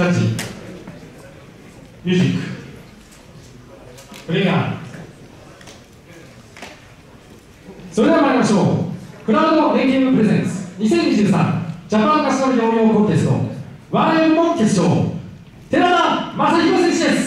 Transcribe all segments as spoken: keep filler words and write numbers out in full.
ャッジミュージックプレイヤー。それでは参りましょう。クラウドレンゲームプレゼンツにせんにじゅうさんジャパン柏木農業コンテストワンエムの決勝、寺田雅彦選手です。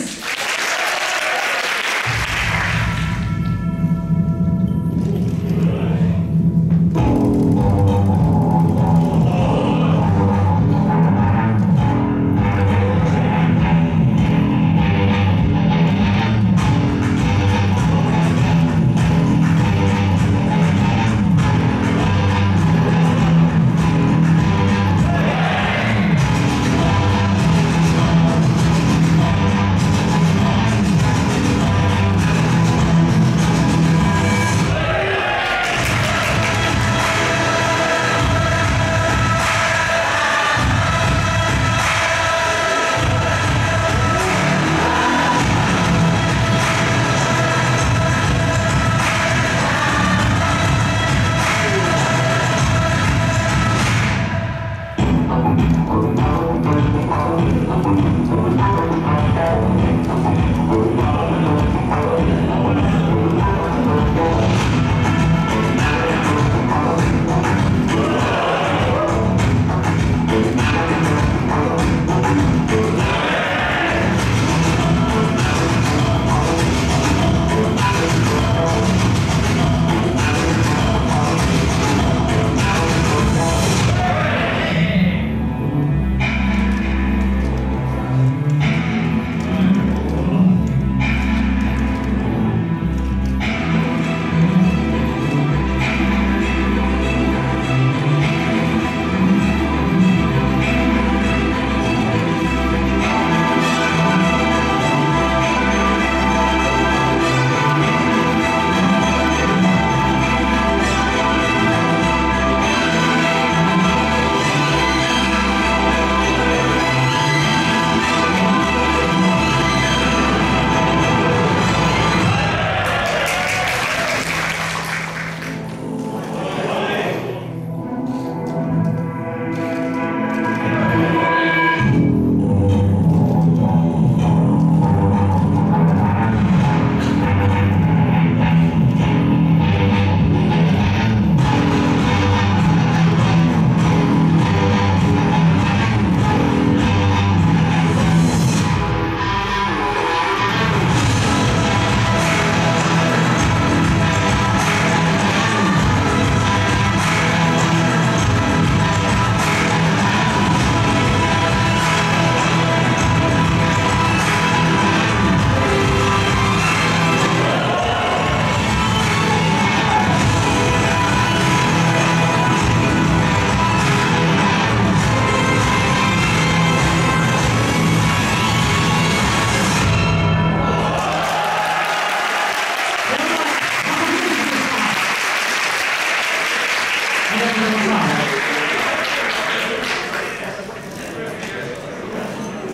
ありがとうございました。